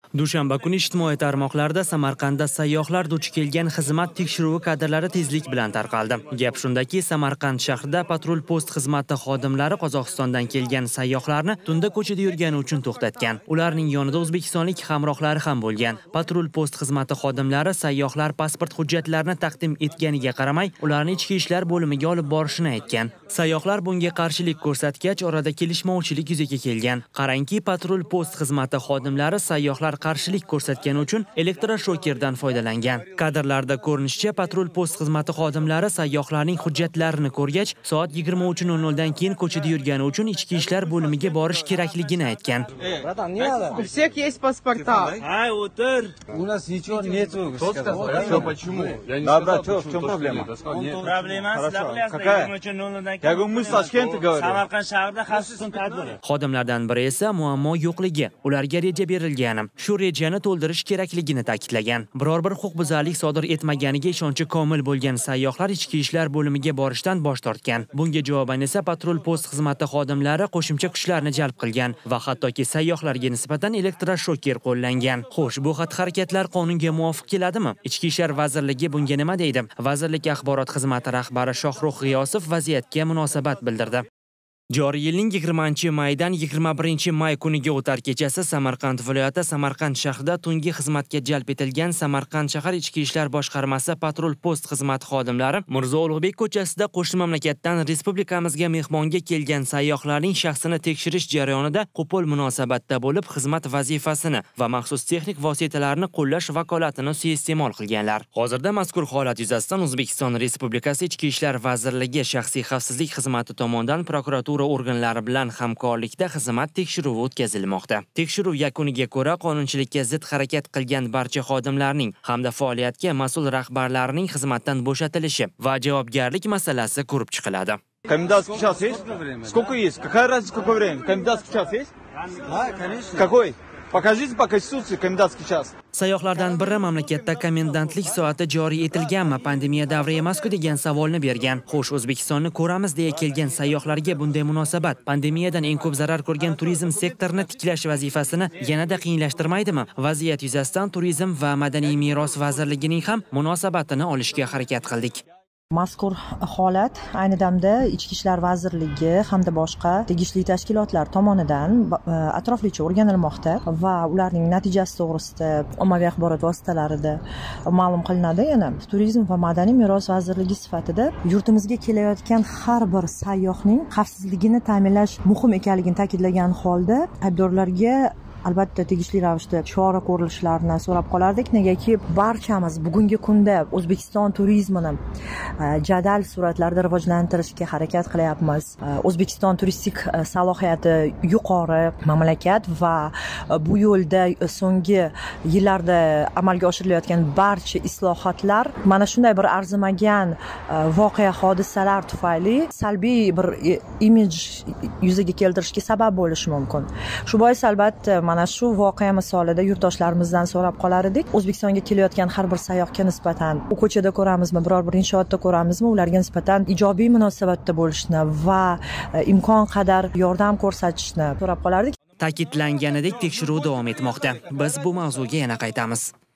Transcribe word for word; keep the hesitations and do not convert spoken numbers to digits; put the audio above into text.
Dushanba kuni ijtimoiy tarmoqlarda Samarqandda sayyohlar duch kelgan xizmat tekshiruvi kadrlari tezlik bilan tarqaldi. Gap shundaki, Samarqand shahrida patrul post xizmati xodimlari Qozog'istondan kelgan sayyohlarni tunda ko'chada yurgani uchun to'xtatgan. Ularning yonida o'zbekistonlik hamrohlari ham bo'lgan. Patrul post xizmati xodimlari sayyohlar pasport hujjatlarini taqdim etganiga qaramay, ularni ichki ishlar bo'limiga olib borishini aytgan. Sayyohlar bunga qarshilik ko'rsatgach, orada kelishmovchilik yuzaga kelgan. Qarangki, patrul post xizmati xodimlari sayyohlar qarshilik ko'rsatgani uchun elektroshokerdan foydalangan. Kadrlarda ko'rinishicha, patrul post xizmati xodimlari sayyohlarning hujjatlarini ko'rgach, soat yigirma uch nol nol dan keyin ko'chada yurgani uchun ichki ishlar bo'limiga borish kerakligini aytgan. У всех есть паспорта. Ай, утыр. У нас ничего нету. Что, почему? Я не да, да, что, в чем проблема? Проблема Какая? Я говорю, мы с Ташкента говорим. Samarqand shahrida xavfsizlik tadbiri. Xodimlardan biri esa muammo yo'qligi, ularga reja berilgani, shu rejani to'ldirish kerakligini ta'kidlagan. Biror bir huquqbuzarlik sodir etmaganiga ishonchi komil bo'lgan sayyohlar ichki ishlar bo'limiga borishdan bosh tortgan. Bunga javoban esa patrul post xizmati xodimlari qo'shimcha kuchlarni jalb qilgan va hattoki sayyohlarga nisbatan elektroshoker qo'llangan. Xo'sh, bu xatti-harakatlar qonunga muvofiq keladimi? Ichki ishlar vazirligi bunga nima deydi? Vazirlik axborot xizmati rahbari Shohruh G'iyosov vaziyatga munosabat bildirdi. Joriy yilning yigirmanchi maydan yigirma birinchi may kuniga o'tar kechasi Samarqand viloyati Samarqand shahrida tungi xizmatga jalb etilgan Samarqand shahar ichki ishlar boshqarmasi patrul post xizmati xodimlari Mirzo Ulug'bek ko'chasida qo'shni mamlakatdan respublikamizga mehmonga kelgan sayyohlarning shaxsini tekshirish jarayonida qo'pol munosabatda bo'lib, xizmat vazifasini va maxsus texnik vositalarni qo'llash vakolatini suiiste'mol qilganlar. Hozirda mazkur holat yuzasidan O'zbekiston Respublikasi Ichki ishlar vazirligi shaxsiy xavfsizlik xizmati tomonidan prokuratura organlari bilan hamkorlikda xizmat tekshiruvi o'tkazilmoqda. Tekshiruv yakuniga ko'ra, qonunchilikka zid harakat qilgan barcha xodimlarning hamda faoliyatga mas'ul rahbarlarning xizmatdan bo'shatilishi va javobgarlik masalasi ko'rib chiqiladi. Комендантский час есть? Сколько есть? Какая разница, какое время? Комендантский час есть? Да, конечно. Какой? Покажите по Конституции комендантский час. Sayyohlardan biri mamlakatda komendantlik soati joriy etilganmi, pandemiya davri emas-ku degan savolni bergan. Xo'sh, O'zbekistonni ko'ramiz deya kelgan sayyohlarga bunday munosabat pandemiyadan eng ko'p zarar ko'rgan turizm sektorini tiklash vazifasini yanada qiyinlashtirmaydimi? Vaziyat yuzasidan Turizm va madaniy meros vazirligining ham munosabatini olishga harakat qildik. Mazkur holat ayni damda Ichki ishlar vazirligi hamda boshqa tegishli tashkilotlar tomonidan atroflicha o'rganilmoqda va ularning natijasi to'g'risida ommaviy axborot vositalarida ma'lum qilinadi. Yana Turizm va madaniy meros vazirligi sifatida yurtimizga kelayotgan har bir sayyohning xavfsizligini ta'minlash muhim ekanligini ta'kidlagan holda aybdorlarga albatta tegishli ravishda chora ko'rilishlarini so'rab qolardik. Negaki barchamiz bugungi kunda O'zbekiston turizmini jadal sur'atlarda rivojlantirishga harakat qilyapmiz. O'zbekiston turistik salohiyati yuqori mamlakat va bu yo'lda so'nggi yillarda amalga oshirilayotgan barcha islohotlar mana shunday bir arzimagan voqea hodisalar tufayli salbiy bir imij yuzaga keltirishga sabab bo'lishi mumkin. Shu bois albatta mana shu voqea misolida yurtdoshlarimizdan so'rab qolar edik. O'zbekistonga kelayotgan har bir sayyohga nisbatan u ko'chada ko'ramizmi, biror bir inshootda ko'ramizmi, ularga nisbatan ijobiy munosabatda bo'lishni va imkon qadar yordam ko'rsatishni so'rab qolardik. Ta'kidlanganidek, tekshiruv davom etmoqda. Biz bu mavzuga yana qaytamiz.